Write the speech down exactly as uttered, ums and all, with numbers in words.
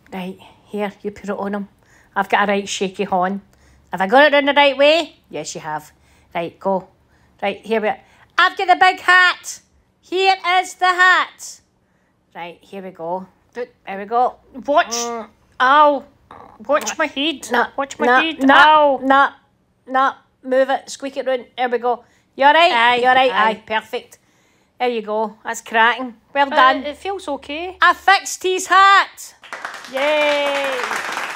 Right, here, you put it on him. I've got a right shaky horn. Have I got it in the right way? Yes, you have. Right, go. Right, here we are. I've got the big hat. Here is the hat. Right, here we go. There we go. Watch. Mm. Ow. Watch my head. Nah, Watch my nah, head. Nah, Ow. Nah, nah. Move it. Squeak it round. There we go. You all right? Aye, you all right? Aye. Aye, perfect. There you go. That's cracking. Well done. Uh, it feels okay. I fixed his hat. Yay.